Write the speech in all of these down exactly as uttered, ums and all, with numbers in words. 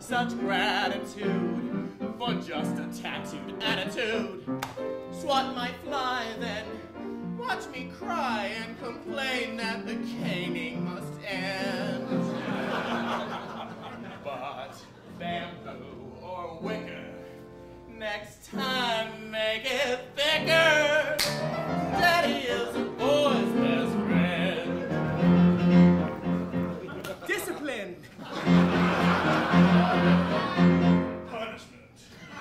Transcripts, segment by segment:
such gratitude for just a tattooed attitude. Swat might fly, then watch me cry and complain that the caning must end. But bamboo or wicker, next time make it thicker. Daddy is a boy's best friend. Discipline. Punishment.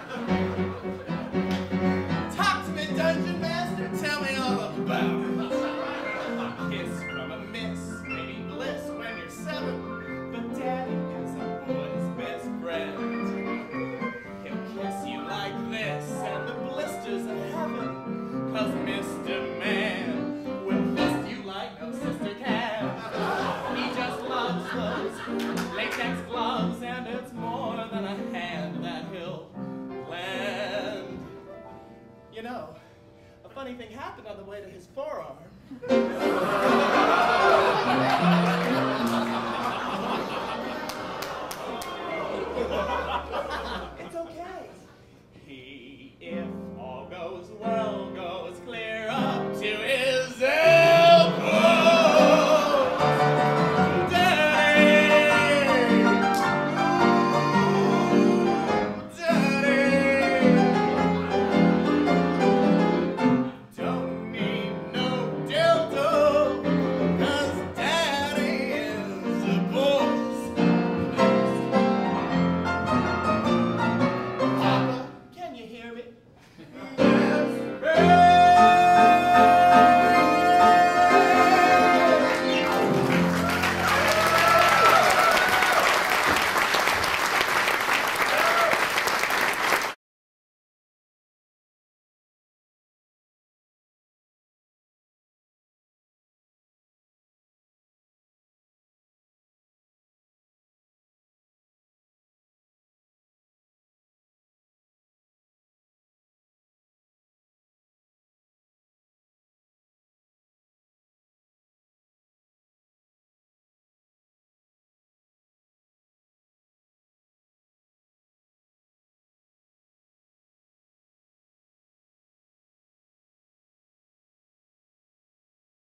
Talk to me, dungeon master. Tell me all about it. Kiss from a miss, maybe bliss when you're seven. But Daddy is a boy's best friend. He'll kiss you like this and the blisters of heaven. Cause Mister Man will fist you like no sister can. He just loves those latex gloves, and it's more than a hand that he'll lend. You know, a funny thing happened on the way to his forearm.